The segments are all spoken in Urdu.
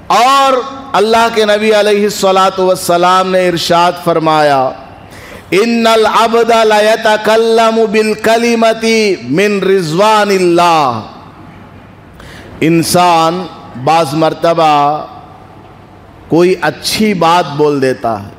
اور اللہ کے نبی علیہ الصلاۃ والسلام نے ارشاد فرمایا ان العبد لیتکلم بالکلمۃ من رضوان اللہ، انسان بعض مرتبہ کوئی اچھی بات بول دیتا ہے،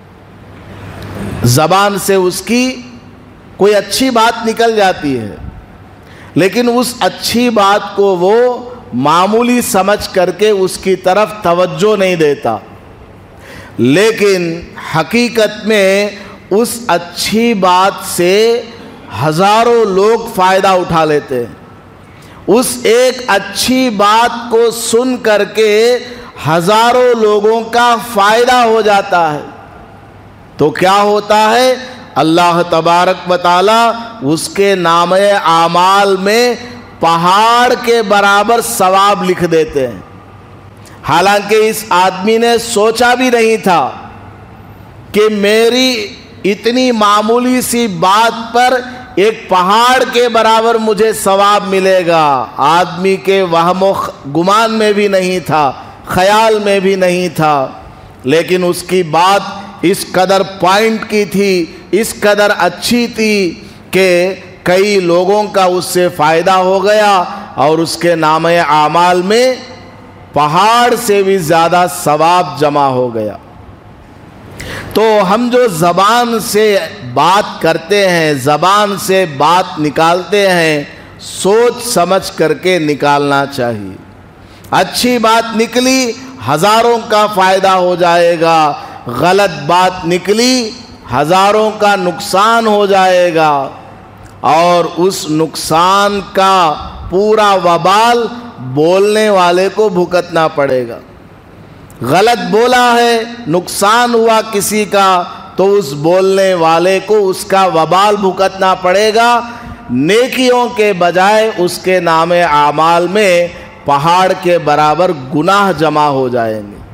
زبان سے اس کی کوئی اچھی بات نکل جاتی ہے، لیکن اس اچھی بات کو وہ معمولی سمجھ کر کے اس کی طرف توجہ نہیں دیتا، لیکن حقیقت میں اس اچھی بات سے ہزاروں لوگ فائدہ اٹھا لیتے ہیں۔ اس ایک اچھی بات کو سن کر کے ہزاروں لوگوں کا فائدہ ہو جاتا ہے، تو کیا ہوتا ہے؟ اللہ تبارک و تعالی اس کے نامۂ اعمال میں پہاڑ کے برابر ثواب لکھ دیتے ہیں، حالانکہ اس آدمی نے سوچا بھی نہیں تھا کہ میری اتنی معمولی سی بات پر ایک پہاڑ کے برابر مجھے ثواب ملے گا، آدمی کے وہم و گمان میں بھی نہیں تھا، خیال میں بھی نہیں تھا، لیکن اس کی بات اس قدر پوائنٹ کی تھی، اس قدر اچھی تھی کہ کئی لوگوں کا اس سے فائدہ ہو گیا اور اس کے نامۂ اعمال میں پہاڑ سے بھی زیادہ ثواب جمع ہو گیا۔ تو ہم جو زبان سے بات کرتے ہیں، زبان سے بات نکالتے ہیں، سوچ سمجھ کر کے نکالنا چاہیے۔ اچھی بات نکلی ہزاروں کا فائدہ ہو جائے گا، غلط بات نکلی ہزاروں کا نقصان ہو جائے گا، اور اس نقصان کا پورا وبال بولنے والے کو بھگتنا پڑے گا۔ غلط بولا ہے، نقصان ہوا کسی کا، تو اس بولنے والے کو اس کا وبال بھگتنا پڑے گا، نیکیوں کے بجائے اس کے نامِ اعمال میں پہاڑ کے برابر گناہ جمع ہو جائیں گے۔